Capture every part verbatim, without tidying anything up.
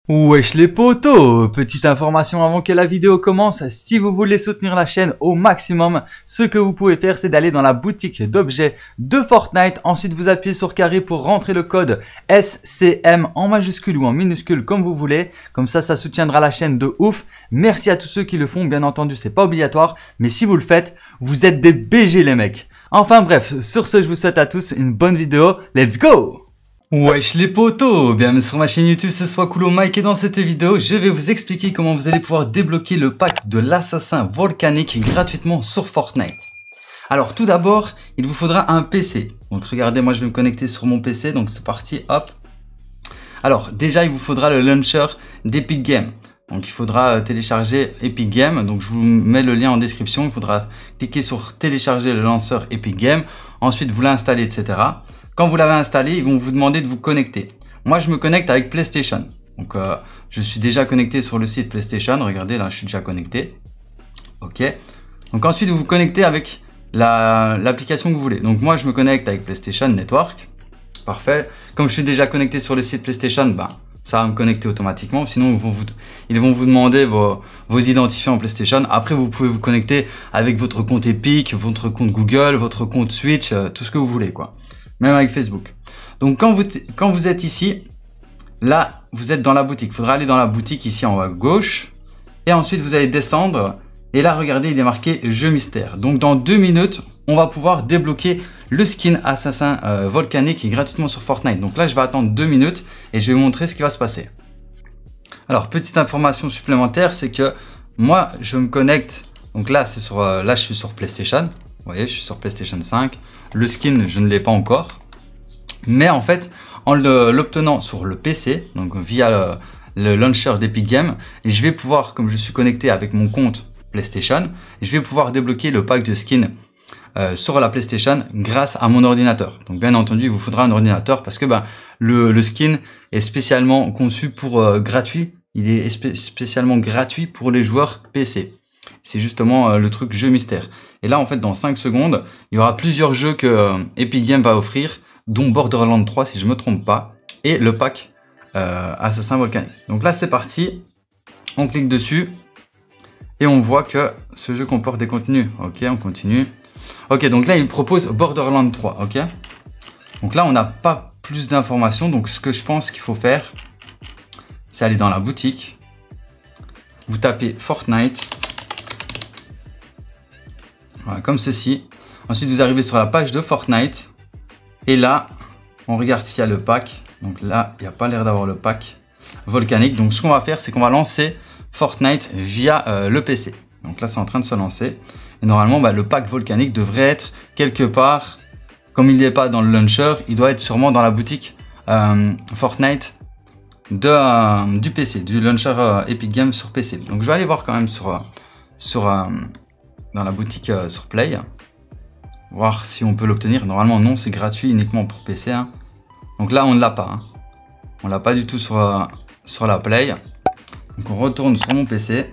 Wesh les potos, petite information avant que la vidéo commence, si vous voulez soutenir la chaîne au maximum, ce que vous pouvez faire c'est d'aller dans la boutique d'objets de Fortnite, ensuite vous appuyez sur carré pour rentrer le code S C M en majuscule ou en minuscule comme vous voulez, comme ça ça soutiendra la chaîne de ouf. Merci à tous ceux qui le font, bien entendu c'est pas obligatoire, mais si vous le faites, vous êtes des B G les mecs. Enfin bref, sur ce je vous souhaite à tous une bonne vidéo, let's go! Wesh les potos, bienvenue sur ma chaîne YouTube, c'est Swakulo Mike et dans cette vidéo, je vais vous expliquer comment vous allez pouvoir débloquer le pack de l'assassin volcanique gratuitement sur Fortnite. Alors tout d'abord, il vous faudra un P C. Donc regardez, moi je vais me connecter sur mon P C, donc c'est parti, hop. Alors déjà, il vous faudra le launcher d'Epic Games. Donc il faudra télécharger Epic Games, donc je vous mets le lien en description, il faudra cliquer sur télécharger le lanceur Epic Games, ensuite vous l'installez, et cetera. Quand vous l'avez installé, ils vont vous demander de vous connecter. Moi, je me connecte avec PlayStation. Donc, euh, je suis déjà connecté sur le site PlayStation. Regardez, là, je suis déjà connecté. OK. Donc, ensuite, vous vous connectez avec l'application que vous voulez. Donc, moi, je me connecte avec PlayStation Network. Parfait. Comme je suis déjà connecté sur le site PlayStation, ben, ça va me connecter automatiquement. Sinon, ils vont vous, ils vont vous demander vos, vos identifiants PlayStation. Après, vous pouvez vous connecter avec votre compte Epic, votre compte Google, votre compte Switch, euh, tout ce que vous voulez, quoi. Même avec Facebook. Donc quand vous, quand vous êtes ici, là, vous êtes dans la boutique. Il faudra aller dans la boutique ici en haut à gauche. Et ensuite, vous allez descendre. Et là, regardez, il est marqué Jeu Mystère. Donc dans deux minutes, on va pouvoir débloquer le skin Assassin euh, Volcanique gratuitement sur Fortnite. Donc là, je vais attendre deux minutes et je vais vous montrer ce qui va se passer. Alors, petite information supplémentaire, c'est que moi, je me connecte. Donc là, c'est sur, euh, là, je suis sur PlayStation. Vous voyez, je suis sur PlayStation cinq. Le skin, je ne l'ai pas encore. Mais en fait, en l'obtenant sur le P C, donc via le, le launcher d'Epic Games, je vais pouvoir, comme je suis connecté avec mon compte PlayStation, je vais pouvoir débloquer le pack de skins euh, sur la PlayStation grâce à mon ordinateur. Donc bien entendu, il vous faudra un ordinateur parce que ben, le, le skin est spécialement conçu pour euh, gratuit. Il est spé spécialement gratuit pour les joueurs P C. C'est justement euh, le truc jeu mystère. Et là, en fait, dans cinq secondes, il y aura plusieurs jeux que euh, Epic Games va offrir, dont Borderlands trois, si je me trompe pas, et le pack euh, Assassin Volcanique. Donc là, c'est parti. On clique dessus et on voit que ce jeu comporte des contenus. Ok, on continue. Ok, donc là, il propose Borderlands trois. Ok. Donc là, on n'a pas plus d'informations. Donc, ce que je pense qu'il faut faire, c'est aller dans la boutique. Vous tapez Fortnite. Voilà, comme ceci. Ensuite, vous arrivez sur la page de Fortnite. Et là, on regarde s'il y a le pack. Donc là, il n'y a pas l'air d'avoir le pack volcanique. Donc, ce qu'on va faire, c'est qu'on va lancer Fortnite via euh, le P C. Donc là, c'est en train de se lancer. Et normalement, bah, le pack volcanique devrait être quelque part. Comme il n'est pas dans le launcher, il doit être sûrement dans la boutique euh, Fortnite de, euh, du P C, du launcher euh, Epic Games sur P C. Donc, je vais aller voir quand même sur... Euh, sur euh, dans la boutique euh, sur Play, voir si on peut l'obtenir. Normalement non, c'est gratuit uniquement pour P C, hein. Donc là on ne l'a pas, hein. On l'a pas du tout sur, euh, sur la Play. Donc on retourne sur mon P C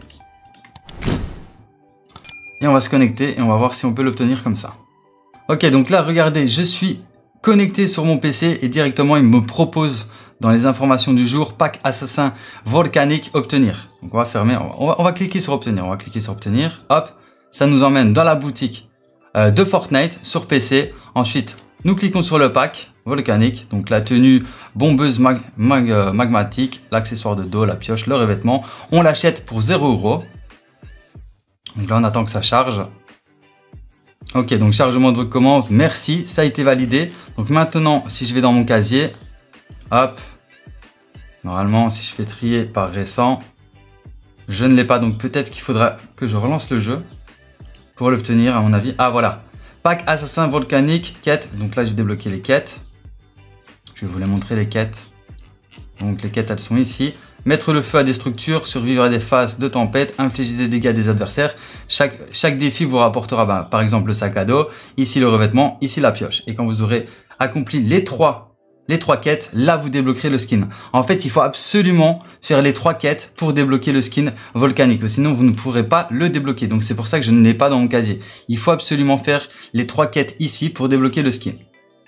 et on va se connecter et on va voir si on peut l'obtenir comme ça. Ok, donc là regardez, je suis connecté sur mon P C et directement il me propose dans les informations du jour pack assassin volcanique obtenir. Donc on va fermer, on va, on va cliquer sur obtenir, on va cliquer sur obtenir, hop. Ça nous emmène dans la boutique euh, de Fortnite sur P C. Ensuite, nous cliquons sur le pack volcanique. Donc la tenue bombeuse mag mag euh, magmatique, l'accessoire de dos, la pioche, le revêtement. On l'achète pour zéro euro. Donc là, on attend que ça charge. Ok, donc chargement de commande. Merci, ça a été validé. Donc maintenant, si je vais dans mon casier, hop. Normalement, si je fais trier par récent, je ne l'ai pas. Donc peut-être qu'il faudra que je relance le jeu pour l'obtenir à mon avis. Ah voilà, pack assassin volcanique, quête. Donc là j'ai débloqué les quêtes. Je vais vous les montrer les quêtes. Donc les quêtes elles sont ici. Mettre le feu à des structures, survivre à des phases de tempête, infliger des dégâts à des adversaires. Chaque, chaque défi vous rapportera bah, par exemple le sac à dos, ici le revêtement, ici la pioche. Et quand vous aurez accompli les trois Les trois quêtes, là vous débloquerez le skin. En fait, il faut absolument faire les trois quêtes pour débloquer le skin volcanique. Sinon, vous ne pourrez pas le débloquer. Donc, c'est pour ça que je ne l'ai pas dans mon casier. Il faut absolument faire les trois quêtes ici pour débloquer le skin.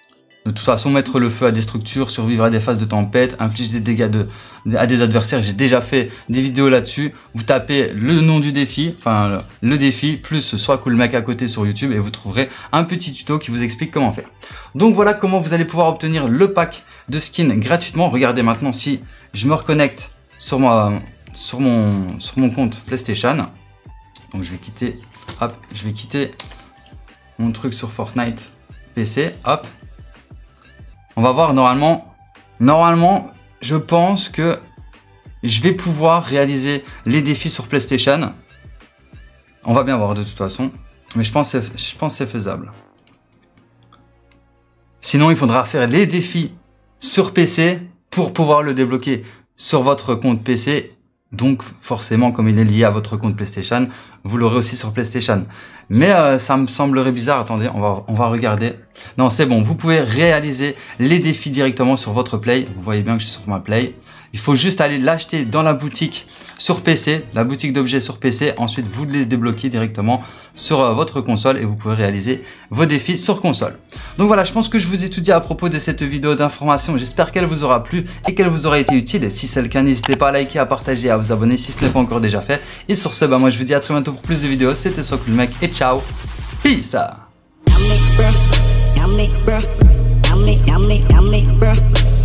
de toute façon mettre le feu à des structures, survivre à des phases de tempête, infliger des dégâts de, à des adversaires. J'ai déjà fait des vidéos là-dessus. Vous tapez le nom du défi, enfin le, le défi, plus soit cool mec à côté sur YouTube et vous trouverez un petit tuto qui vous explique comment faire. Donc voilà comment vous allez pouvoir obtenir le pack de skins gratuitement. Regardez maintenant si je me reconnecte sur, moi, sur, mon, sur mon compte PlayStation. Donc je vais quitter, hop, je vais quitter mon truc sur Fortnite P C, hop. On va voir normalement, normalement, je pense que je vais pouvoir réaliser les défis sur PlayStation. On va bien voir de toute façon, mais je pense, je pense que c'est faisable. Sinon, il faudra faire les défis sur P C pour pouvoir le débloquer sur votre compte P C. Donc forcément, comme il est lié à votre compte PlayStation, vous l'aurez aussi sur PlayStation. Mais euh, ça me semblerait bizarre. Attendez, on va, on va regarder. Non, c'est bon. Vous pouvez réaliser les défis directement sur votre Play. Vous voyez bien que je suis sur ma Play. Il faut juste aller l'acheter dans la boutique sur P C, la boutique d'objets sur P C. Ensuite, vous les débloquez directement sur euh, votre console et vous pouvez réaliser vos défis sur console. Donc voilà, je pense que je vous ai tout dit à propos de cette vidéo d'information. J'espère qu'elle vous aura plu et qu'elle vous aura été utile. Et si c'est le cas, n'hésitez pas à liker, à partager, à vous abonner si ce n'est pas encore déjà fait. Et sur ce, bah moi je vous dis à très bientôt pour plus de vidéos. C'était soit cool mec et ciao. Peace.